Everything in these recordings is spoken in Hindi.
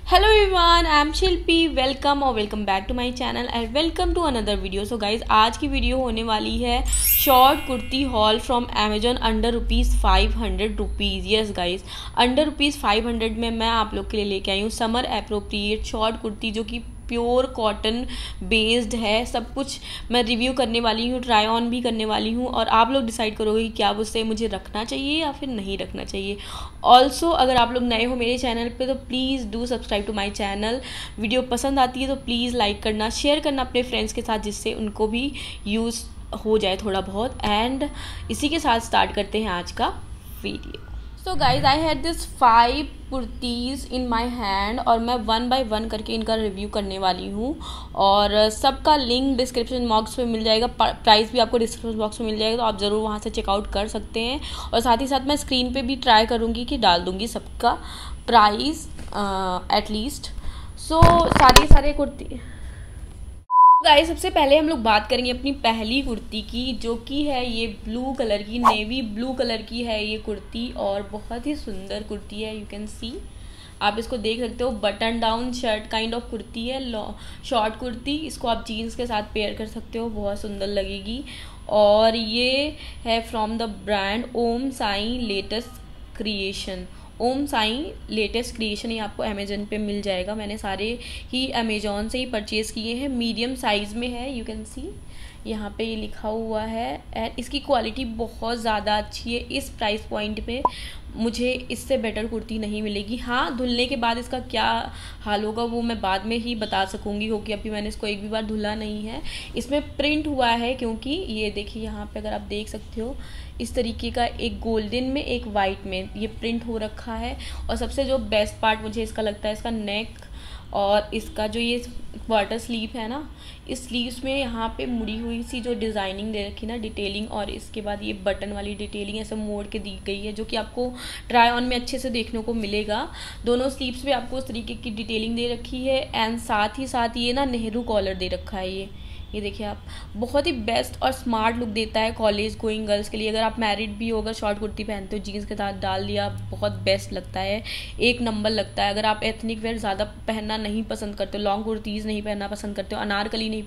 Hello everyone, I am Shilpi. Welcome back to my channel and welcome to another video. So guys, आज की वीडियो होने वाली है short kurti haul from Amazon under ₹500। Yes guys, under ₹500 में मैं आप लोग के लिए लेके आई हूँ समर एप्रोप्रिएट शॉर्ट कुर्ती, जो कि प्योर कॉटन बेस्ड है। सब कुछ मैं रिव्यू करने वाली हूँ, ट्राई ऑन भी करने वाली हूँ, और आप लोग डिसाइड करोगे कि क्या उससे मुझे रखना चाहिए या फिर नहीं रखना चाहिए। ऑल्सो अगर आप लोग नए हो मेरे चैनल पे तो please do subscribe to my channel. Video पसंद आती है तो प्लीज़ लाइक करना, शेयर करना अपने फ्रेंड्स के साथ, जिससे उनको भी यूज़ हो जाए थोड़ा बहुत। एंड इसी के साथ स्टार्ट करते हैं आज का video. So guys, I had this 5 kurtis in my hand और मैं 1 बाय 1 करके इनका रिव्यू करने वाली हूँ। और सबका लिंक डिस्क्रिप्शन बॉक्स में मिल जाएगा, प्राइस भी आपको डिस्क्रिप्शन बॉक्स में मिल जाएगा, तो आप ज़रूर वहाँ से चेकआउट कर सकते हैं। और साथ ही साथ मैं स्क्रीन पे भी ट्राई करूँगी कि डाल दूँगी सबका प्राइस एटलीस्ट। सो सारे कुर्ती गाइस, सबसे पहले हम लोग बात करेंगे अपनी पहली कुर्ती की, जो कि है ये ब्लू कलर की, नेवी ब्लू कलर की है ये कुर्ती, और बहुत ही सुंदर कुर्ती है। यू कैन सी, आप इसको देख सकते हो, button down shirt kind of kurti है, शॉर्ट कुर्ती। इसको आप जीन्स के साथ पेयर कर सकते हो, बहुत सुंदर लगेगी। और ये है from the brand Om Sai latest creation. Om Sai latest creation, ये आपको अमेजन पे मिल जाएगा। मैंने सारे ही अमेजोन से ही परचेज़ किए हैं। मीडियम साइज़ में है, यू कैन सी यहाँ पे ये लिखा हुआ है। एंड इसकी क्वालिटी बहुत ज़्यादा अच्छी है। इस प्राइस पॉइंट पे मुझे इससे बेटर कुर्ती नहीं मिलेगी। हाँ, धुलने के बाद इसका क्या हाल होगा वो मैं बाद में ही बता सकूँगी, क्योंकि अभी मैंने इसको एक भी बार धुला नहीं है। इसमें प्रिंट हुआ है, क्योंकि ये देखिए यहाँ पे अगर आप देख सकते हो, इस तरीके का एक गोल्डन में एक वाइट में ये प्रिंट हो रखा है। और सबसे जो बेस्ट पार्ट मुझे इसका लगता है, इसका नेक और इसका जो ये क्वार्टर स्लीव है ना, इस स्लीव्स में यहाँ पे मुड़ी हुई सी जो डिज़ाइनिंग दे रखी ना, डिटेलिंग, और इसके बाद ये बटन वाली डिटेलिंग ऐसे मोड़ के दी गई है, जो कि आपको ट्राई ऑन में अच्छे से देखने को मिलेगा। दोनों स्लीव्स पे आपको उस तरीके की डिटेलिंग दे रखी है। एंड साथ ही साथ ये ना नेहरू कॉलर दे रखा है। ये देखिए आप, बहुत ही बेस्ट और स्मार्ट लुक देता है कॉलेज गोइंग गर्ल्स के लिए। अगर आप मैरिड भी हो, अगर शॉर्ट कुर्ती पहनते हो, जीन्स के साथ डाल दिया, बहुत बेस्ट लगता है, एक नंबर लगता है। अगर आप एथनिक वेयर ज़्यादा पहनना नहीं पसंद करते हो, लॉन्ग कुर्तीज़ नहीं पहनना पसंद करते हो, अनारकली नहीं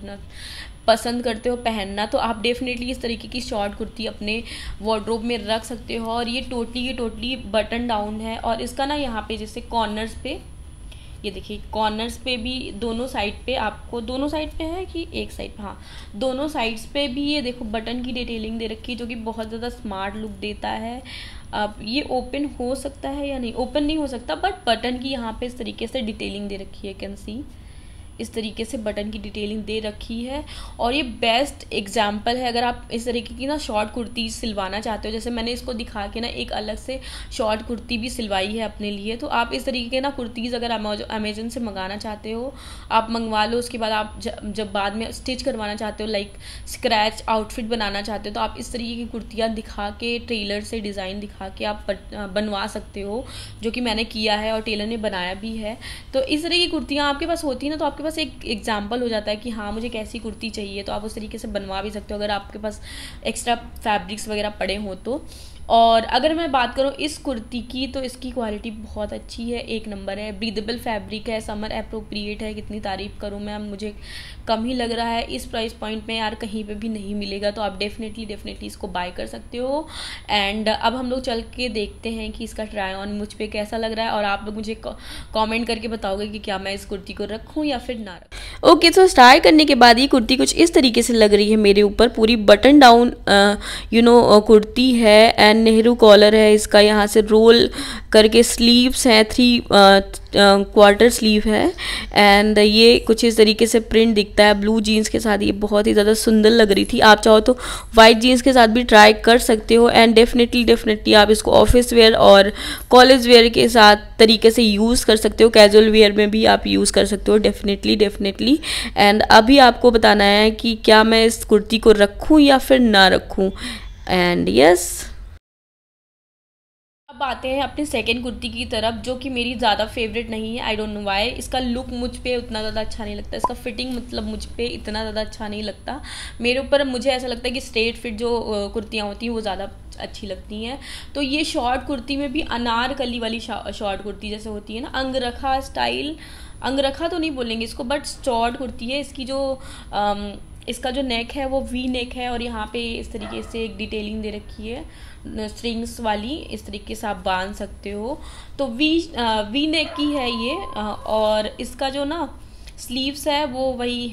पसंद करते हो पहनना, तो आप डेफिनेटली इस तरीके की शॉर्ट कुर्ती अपने वार्डरोब में रख सकते हो। और ये टोटली बटन डाउन है। और इसका ना यहाँ पे जैसे कॉर्नर्स पे, ये देखिए कॉर्नर्स पे भी, दोनों साइड पे आपको, दोनों साइड पे है कि एक साइड, हाँ दोनों साइड्स पे भी ये देखो बटन की डिटेलिंग दे रखी है, जो कि बहुत ज़्यादा स्मार्ट लुक देता है। अब ये ओपन हो सकता है या नहीं, ओपन नहीं हो सकता, बट बटन की यहाँ पे इस तरीके से डिटेलिंग दे रखी है, कैन सी, इस तरीके से बटन की डिटेलिंग दे रखी है। और ये बेस्ट एग्जाम्पल है अगर आप इस तरीके की ना शॉर्ट कुर्ती सिलवाना चाहते हो। जैसे मैंने इसको दिखा के ना एक अलग से शॉर्ट कुर्ती भी सिलवाई है अपने लिए, तो आप इस तरीके के ना कुर्तीज़ अगर अमेजन से मंगाना चाहते हो, आप मंगवा लो। उसके बाद आप जब बाद में स्टिच करवाना चाहते हो, लाइक स्क्रैच आउटफिट बनाना चाहते हो, तो आप इस तरीके की कुर्तियाँ दिखा के, ट्रेलर से डिज़ाइन दिखा के आप बनवा सकते हो, जो कि मैंने किया है और टेलर ने बनाया भी है। तो इस तरह की कुर्तियाँ आपके पास होती है ना, तो आपके बस एक एग्जाम्पल हो जाता है कि हाँ मुझे कैसी कुर्ती चाहिए, तो आप उस तरीके से बनवा भी सकते हो अगर आपके पास एक्स्ट्रा फैब्रिक्स वगैरह पड़े हो तो। और अगर मैं बात करूँ इस कुर्ती की, तो इसकी क्वालिटी बहुत अच्छी है, एक नंबर है। ब्रीदेबल फैब्रिक है, समर एप्रोप्रिएट है, कितनी तारीफ़ करूँ मैं, मुझे कम ही लग रहा है। इस प्राइस पॉइंट में यार कहीं पे भी नहीं मिलेगा, तो आप डेफिनेटली इसको बाय कर सकते हो। एंड अब हम लोग चल के देखते हैं कि इसका ट्राई ऑन मुझ पे कैसा लग रहा है, और आप लोग मुझे कमेंट करके बताओगे कि क्या मैं इस कुर्ती को रखूँ या फिर ना रखूँ। ओके, तो स्टार्ट करने के बाद ये कुर्ती कुछ इस तरीके से लग रही है मेरे ऊपर। पूरी बटन डाउन कुर्ती है, एंड नेहरू कॉलर है इसका, यहाँ से रोल करके स्लीव्स हैं, 3 क्वार्टर स्लीव है। एंड ये कुछ इस तरीके से प्रिंट दिखता है ब्लू जीन्स के साथ। ये बहुत ही ज़्यादा सुंदर लग रही थी। आप चाहो तो वाइट जीन्स के साथ भी ट्राई कर सकते हो। एंड डेफिनेटली आप इसको ऑफिस वेयर और कॉलेज वेयर के साथ तरीके से यूज़ कर सकते हो, कैजुअल वेयर में भी आप यूज़ कर सकते हो, डेफिनेटली। एंड अभी आपको बताना है कि क्या मैं इस कुर्ती को रखूँ या फिर ना रखूँ। एंड यस, अब आते हैं अपनी सेकंड कुर्ती की तरफ, जो कि मेरी ज़्यादा फेवरेट नहीं है। I don't know why. इसका लुक मुझ पे उतना ज़्यादा अच्छा नहीं लगता, इसका फिटिंग मतलब मुझ पे इतना ज़्यादा अच्छा नहीं लगता। मेरे ऊपर मुझे ऐसा लगता है कि स्ट्रेट फिट जो कुर्तियाँ होती हैं वो ज़्यादा अच्छी लगती हैं। तो ये शॉर्ट कुर्ती में भी अनारकली वाली शॉर्ट कुर्ती जैसे होती है ना, अंगरखा स्टाइल, अंगरखा तो नहीं बोलेंगे इसको, बट शॉर्ट कुर्ती है। इसकी जो इसका जो नेक है वो वी नेक है, और यहाँ पे इस तरीके से एक डिटेलिंग दे रखी है स्ट्रिंग्स वाली, इस तरीके से आप बांध सकते हो। तो वी नेक की है ये, और इसका जो ना स्लीव्स है वो वही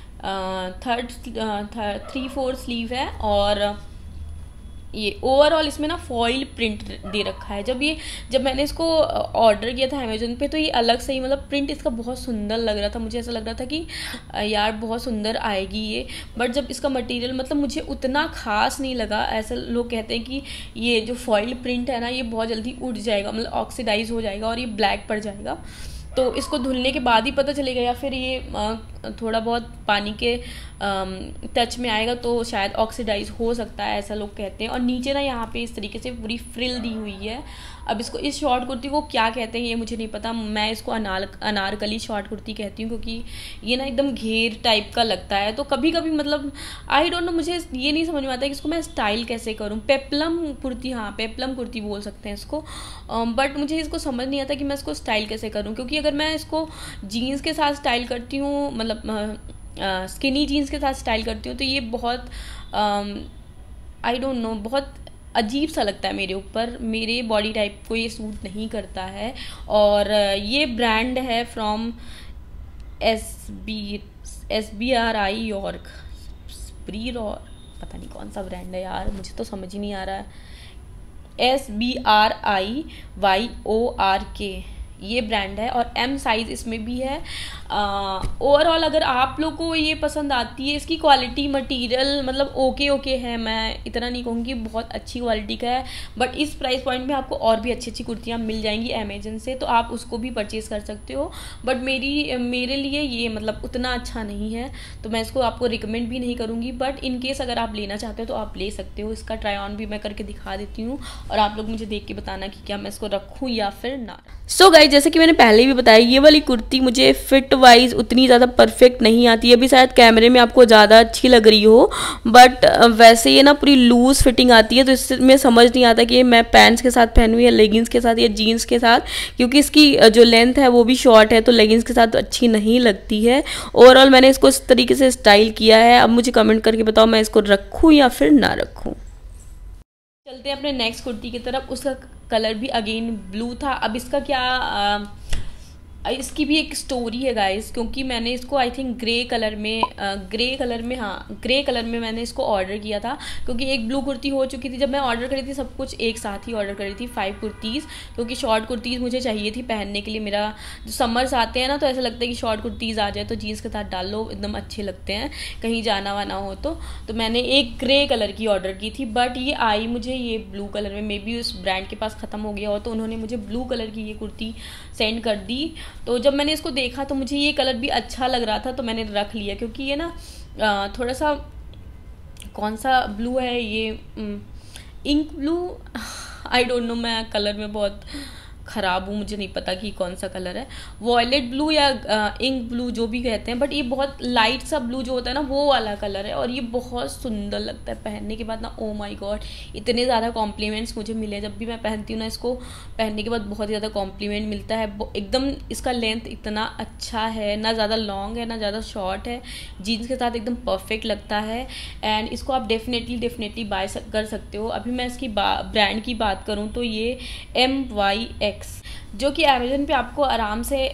3/4 स्लीव है, और ये ओवरऑल इसमें ना फॉइल प्रिंट दे रखा है। जब मैंने इसको ऑर्डर किया था अमेजोन पे, तो ये अलग से ही मतलब प्रिंट इसका बहुत सुंदर लग रहा था। मुझे ऐसा लग रहा था कि यार बहुत सुंदर आएगी ये, बट जब इसका मटेरियल मतलब मुझे उतना खास नहीं लगा। ऐसा लोग कहते हैं कि ये जो फॉइल प्रिंट है ना, ये बहुत जल्दी उड़ जाएगा, मतलब ऑक्सीडाइज हो जाएगा और ये ब्लैक पड़ जाएगा। तो इसको धुलने के बाद ही पता चलेगा, या फिर ये थोड़ा बहुत पानी के टच में आएगा तो शायद ऑक्सीडाइज हो सकता है, ऐसा लोग कहते हैं। और नीचे ना यहाँ पे इस तरीके से पूरी फ्रिल दी हुई है। अब इसको, इस शॉर्ट कुर्ती को क्या कहते हैं ये मुझे नहीं पता, मैं इसको अनारकली शॉर्ट कुर्ती कहती हूँ, क्योंकि ये ना एकदम घेर टाइप का लगता है। तो कभी कभी मतलब आई डोंट नो, मुझे ये नहीं समझ में आता है कि इसको मैं स्टाइल कैसे करूँ। पेप्लम कुर्ती, हाँ पेप्लम कुर्ती बोल सकते हैं इसको, बट मुझे इसको समझ नहीं आता कि मैं इसको स्टाइल कैसे करूँ, क्योंकि अगर मैं इसको जीन्स के साथ स्टाइल करती हूँ, मतलब स्किनी जीन्स के साथ स्टाइल करती हूँ, तो ये बहुत आई डोंट नो, बहुत अजीब सा लगता है मेरे ऊपर, मेरे बॉडी टाइप को ये सूट नहीं करता है। और ये ब्रांड है फ्रॉम SBRI यॉर्क, पता नहीं कौन सा ब्रांड है यार, मुझे तो समझ ही नहीं आ रहा है। SBRIYORK ये ब्रांड है, और M साइज़ इसमें भी है। ओवरऑल अगर आप लोग को ये पसंद आती है, इसकी क्वालिटी मटेरियल मतलब ओके है, मैं इतना नहीं कहूँगी बहुत अच्छी क्वालिटी का है, बट इस प्राइस पॉइंट में आपको और भी अच्छी कुर्तियाँ मिल जाएंगी अमेजन से, तो आप उसको भी परचेज़ कर सकते हो। बट मेरे लिए ये मतलब उतना अच्छा नहीं है, तो मैं इसको आपको रिकमेंड भी नहीं करूँगी। बट इन केस अगर आप लेना चाहते हो तो आप ले सकते हो। इसका ट्राई ऑन भी मैं करके दिखा देती हूँ, और आप लोग मुझे देख के बताना कि क्या मैं इसको रखूँ या फिर ना। सो गाइस, जैसे कि मैंने पहले भी बताया, ये वाली कुर्ती मुझे फिट वाइज उतनी ज़्यादा परफेक्ट नहीं आती है। अभी शायद कैमरे में आपको ज़्यादा अच्छी लग रही हो, बट वैसे ये ना पूरी लूज फिटिंग आती है, तो इसमें समझ नहीं आता कि मैं पैंट्स के साथ पहनूँ या लेगिंग्स के साथ या जीन्स के साथ, क्योंकि इसकी जो लेंथ है वो भी शॉर्ट है, तो लेगिंग्स के साथ अच्छी नहीं लगती है। ओवरऑल मैंने इसको इस तरीके से स्टाइल किया है। अब मुझे कमेंट करके बताओ मैं इसको रखूँ या फिर ना रखूँ। चलते हैं अपने नेक्स्ट कुर्ती की तरफ। उसका कलर भी अगेन ब्लू था। अब इसका क्या इसकी भी एक स्टोरी है गाइस, क्योंकि मैंने इसको आई थिंक ग्रे कलर में मैंने इसको ऑर्डर किया था, क्योंकि एक ब्लू कुर्ती हो चुकी थी। जब मैं ऑर्डर करी थी सब कुछ एक साथ ही ऑर्डर करी थी, 5 कुर्तीज़, क्योंकि शॉर्ट कुर्तीज़ मुझे चाहिए थी पहनने के लिए। मेरा जो समर्स आते हैं ना, तो ऐसा लगता है कि शॉर्ट कुर्तीज़ आ जाए तो जीन्स के साथ डाल लो, एकदम अच्छे लगते हैं कहीं जाना वाना हो तो मैंने एक ग्रे कलर की ऑर्डर की थी, बट ये आई मुझे ये ब्लू कलर में। मे बी उस ब्रांड के पास ख़त्म हो गया हो, तो उन्होंने मुझे ब्लू कलर की ये कुर्ती सेंड कर दी। तो जब मैंने इसको देखा तो मुझे ये कलर भी अच्छा लग रहा था, तो मैंने रख लिया, क्योंकि ये ना थोड़ा सा, कौन सा ब्लू है ये, ink blue, I don't know, मैं कलर में बहुत ख़राब हूँ, मुझे नहीं पता कि कौन सा कलर है, वॉयलेट ब्लू या इंक ब्लू जो भी कहते हैं, बट ये बहुत लाइट सा ब्लू जो होता है ना, वो वाला कलर है। और ये बहुत सुंदर लगता है पहनने के बाद ना, ओ माय गॉड, इतने ज़्यादा कॉम्प्लीमेंट्स मुझे मिले। जब भी मैं पहनती हूँ ना इसको, पहनने के बाद बहुत ज़्यादा कॉम्प्लीमेंट मिलता है। एकदम इसका लेंथ इतना अच्छा है, ना ज़्यादा लॉन्ग है ना ज़्यादा शॉर्ट है, जीन्स के साथ एकदम परफेक्ट लगता है। एंड इसको आप डेफिनेटली बाय कर सकते हो। अभी मैं इसकी ब्रांड की बात करूँ तो ये MYX, जो कि अमेजन पे आपको आराम से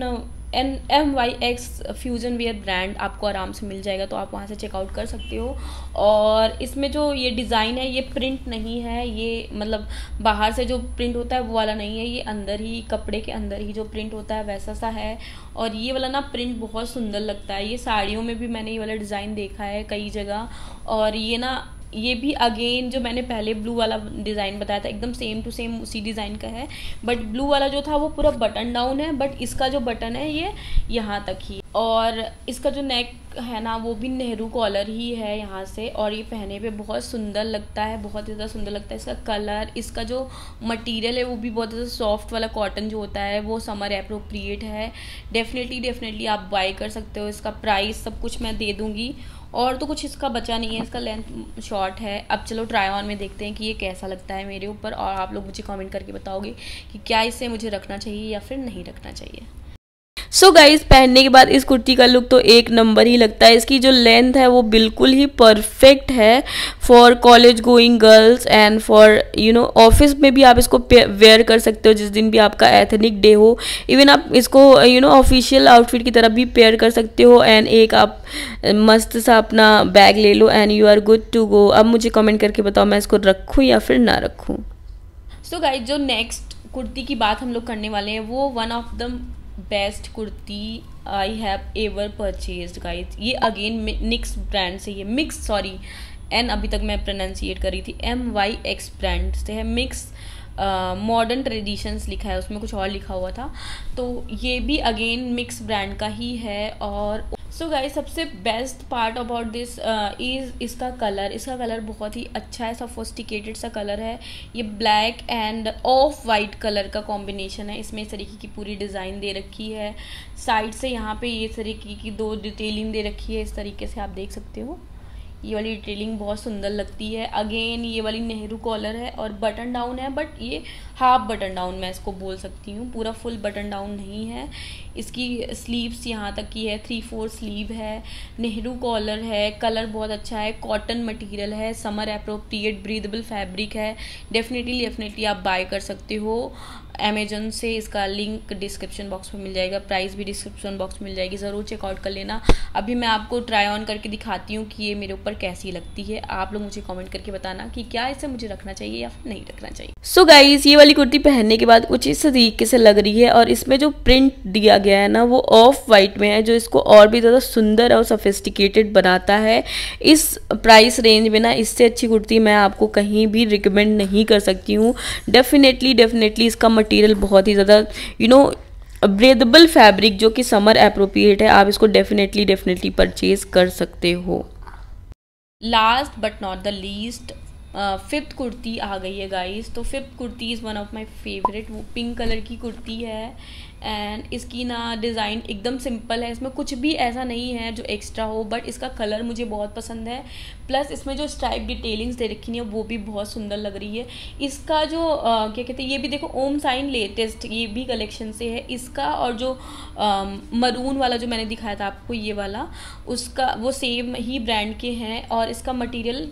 MYX फ्यूजन वेयर ब्रांड आपको आराम से मिल जाएगा, तो आप वहाँ से चेकआउट कर सकते हो। और इसमें जो ये डिज़ाइन है, ये प्रिंट नहीं है, ये मतलब बाहर से जो प्रिंट होता है वो वाला नहीं है, ये अंदर ही कपड़े के अंदर ही जो प्रिंट होता है वैसा सा है। और ये वाला ना प्रिंट बहुत सुंदर लगता है। ये साड़ियों में भी मैंने ये वाला डिज़ाइन देखा है कई जगह, और ये ना ये भी अगेन जो मैंने पहले ब्लू वाला डिज़ाइन बताया था, एकदम सेम टू सेम उसी डिज़ाइन का है, बट ब्लू वाला जो था वो पूरा बटन डाउन है, बट इसका जो बटन है ये यहाँ तक ही। और इसका जो नेक है ना, वो भी नेहरू कॉलर ही है यहाँ से, और ये पहने पे बहुत सुंदर लगता है, बहुत ज़्यादा सुंदर लगता है। इसका कलर, इसका जो मटेरियल है वो भी बहुत ज़्यादा सॉफ्ट वाला कॉटन जो होता है, वो समर एप्रोप्रिएट है। डेफिनेटली आप बाय कर सकते हो। इसका प्राइस सब कुछ मैं दे दूँगी, और तो कुछ इसका बचा नहीं है, इसका लेंथ शॉर्ट है। अब चलो ट्राई ऑन में देखते हैं कि ये कैसा लगता है मेरे ऊपर, और आप लोग मुझे कमेंट करके बताओगे कि क्या इसे मुझे रखना चाहिए या फिर नहीं रखना चाहिए। सो गाइज, पहनने के बाद इस कुर्ती का लुक तो एक नंबर ही लगता है। इसकी जो लेंथ है वो बिल्कुल ही परफेक्ट है for college going girls and for office में भी आप इसको वेयर कर सकते हो जिस दिन भी आपका एथनिक डे हो। इवन आप इसको ऑफिशियल आउटफिट की तरह भी पेयर कर सकते हो। एंड एक आप मस्त सा अपना बैग ले लो and you are good to go. अब मुझे कमेंट करके बताओ मैं इसको रखूँ या फिर ना रखूँ। सो गाइज, जो नेक्स्ट कुर्ती की बात हम लोग करने वाले हैं वो one of the best kurti I have ever purchased guys. ये अगेन मिक्स ब्रांड से, ये मिक्स एन अभी तक मैं प्रोनाउंसिएट कर रही थी, MYX ब्रांड से है। मिक्स मॉडर्न ट्रेडिशंस लिखा है, उसमें कुछ और लिखा हुआ था, तो ये भी अगेन मिक्स ब्रांड का ही है। और सो गाइस, सबसे best part about this is इसका कलर बहुत ही अच्छा है, सोफिस्टिकेटेड सा कलर है। ये black and off white colour का कॉम्बिनेशन है। इसमें इस तरीके की पूरी डिज़ाइन दे रखी है, साइड से यहाँ पे ये तरीके की 2 डिटेलिंग दे रखी है, इस तरीके से आप देख सकते हो। ये वाली डिटेलिंग बहुत सुंदर लगती है। अगेन ये वाली नेहरू कॉलर है और बटन डाउन है, बट ये हाफ बटन डाउन मैं इसको बोल सकती हूँ, पूरा फुल बटन डाउन नहीं है। इसकी स्लीव्स यहाँ तक की है, 3/4 स्लीव है, नेहरू कॉलर है, कलर बहुत अच्छा है, कॉटन मटेरियल है, समर अप्रोप्रिएट ब्रीदेबल फैब्रिक है। डेफिनेटली आप बाय कर सकते हो अमेजन से। इसका लिंक डिस्क्रिप्शन बॉक्स में मिल जाएगा, प्राइस भी डिस्क्रिप्शन बॉक्स में मिल जाएगी, ज़रूर चेकआउट कर लेना। अभी मैं आपको ट्राई ऑन करके दिखाती हूँ कि ये मेरे ऊपर कैसी लगती है। आप लोग मुझे कमेंट करके बताना कि क्या इसे मुझे रखना चाहिए या फिर नहीं रखना चाहिए। सो गाइस, ये वाली कुर्ती पहनने के बाद कुछ इस तरीके से लग रही है, और इसमें जो प्रिंट दिया गया है ना वो ऑफ वाइट में है, जो इसको और भी ज़्यादा सुंदर और सोफिस्टिकेटेड बनाता है। इस प्राइस रेंज में ना इससे अच्छी कुर्ती मैं आपको कहीं भी रिकमेंड नहीं कर सकती हूँ। डेफिनेटली इसका मटेरियल बहुत ही ज़्यादा ब्रीदेबल फैब्रिक जो कि समर अप्रोप्रिएट है। आप इसको डेफिनेटली परचेज कर सकते हो। Last but not the least, 5th kurti आ गई है गाइस। तो 5th kurti is one of my favourite. वो पिंक कलर की कुर्ती है एंड इसकी ना डिज़ाइन एकदम सिंपल है, इसमें कुछ भी ऐसा नहीं है जो एक्स्ट्रा हो, बट इसका कलर मुझे बहुत पसंद है। प्लस इसमें जो स्ट्राइप डिटेलिंग्स दे रखी है वो भी बहुत सुंदर लग रही है। इसका जो क्या कहते हैं, ये भी देखो ओम साइन लेटेस्ट, ये भी कलेक्शन से है इसका। और जो मरून वाला जो मैंने दिखाया था आपको, ये वाला, उसका वो सेम ही ब्रांड के हैं। और इसका मटीरियल,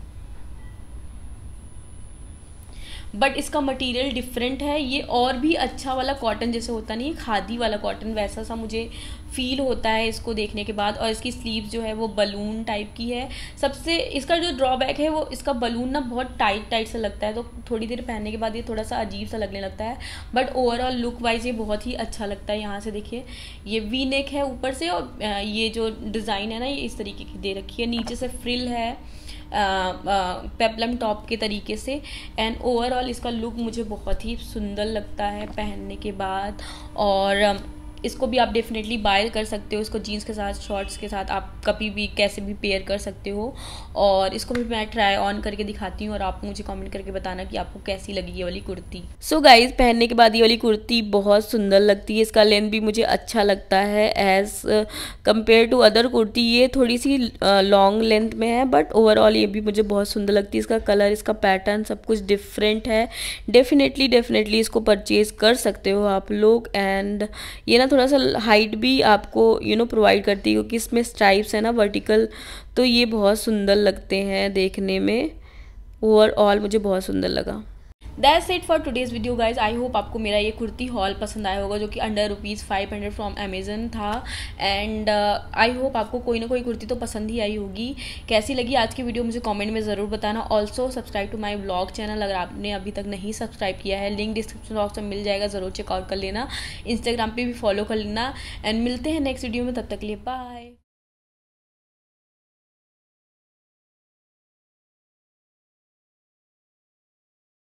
बट इसका मटेरियल डिफरेंट है। ये और भी अच्छा वाला कॉटन जैसे होता नहीं, खादी वाला कॉटन, वैसा सा मुझे फील होता है इसको देखने के बाद। और इसकी स्लीव जो है वो बलून टाइप की है। सबसे इसका जो ड्रॉबैक है वो इसका बलून ना बहुत टाइट सा लगता है, तो थोड़ी देर पहनने के बाद ये थोड़ा सा अजीब सा लगने लगता है। बट ओवरऑल लुक वाइज ये बहुत ही अच्छा लगता है। यहाँ से देखिए, ये वी नेक है ऊपर से, और ये जो डिज़ाइन है ना ये इस तरीके की दे रखी है, नीचे से फ्रिल है पेप्लम टॉप के तरीके से। एंड ओवरऑल इसका लुक मुझे बहुत ही सुंदर लगता है पहनने के बाद। और इसको भी आप डेफिनेटली बाय कर सकते हो, इसको जीन्स के साथ, शॉर्ट्स के साथ आप कभी भी कैसे भी पेयर कर सकते हो। और इसको भी मैं ट्राई ऑन करके दिखाती हूँ और आप मुझे कमेंट करके बताना कि आपको कैसी लगी ये वाली कुर्ती। सो गाइज, पहनने के बाद ये वाली कुर्ती बहुत सुंदर लगती है। इसका लेंथ भी मुझे अच्छा लगता है as compare to other kurti. ये थोड़ी सी लॉन्ग लेंथ में है, बट ओवरऑल ये भी मुझे बहुत सुंदर लगती है। इसका कलर, इसका पैटर्न सब कुछ डिफरेंट है। डेफिनेटली इसको परचेज कर सकते हो आप लोग। एंड ये ना थोड़ा सा हाइट भी आपको प्रोवाइड करती है, क्योंकि इसमें स्ट्राइप्स है ना वर्टिकल, तो ये बहुत सुंदर लगते हैं देखने में। ओवरऑल मुझे बहुत सुंदर लगा। That's it for today's video guys. I hope आपको मेरा ये कुर्ती हॉल पसंद आया होगा, जो कि अंडर ₹500 फ्रॉम अमेजन था। एंड आई होप आपको कोई ना कोई कुर्ती तो पसंद ही आई होगी। कैसी लगी आज की वीडियो मुझे कमेंट में ज़रूर बताना। Also subscribe to my vlog channel, अगर आपने अभी तक नहीं सब्सक्राइब किया है, लिंक डिस्क्रिप्शन बॉक्स में मिल जाएगा, ज़रूर चेकआउट कर लेना। इंस्टाग्राम पर भी फॉलो कर लेना। एंड मिलते हैं नेक्स्ट वीडियो में, तब तक के लिए बाय।